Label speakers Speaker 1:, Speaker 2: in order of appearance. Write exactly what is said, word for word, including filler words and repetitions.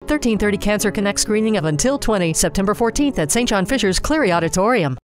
Speaker 1: thirteen thirty Cancer Connect screening of Until twenty, September fourteenth at Saint John Fisher's Cleary Auditorium.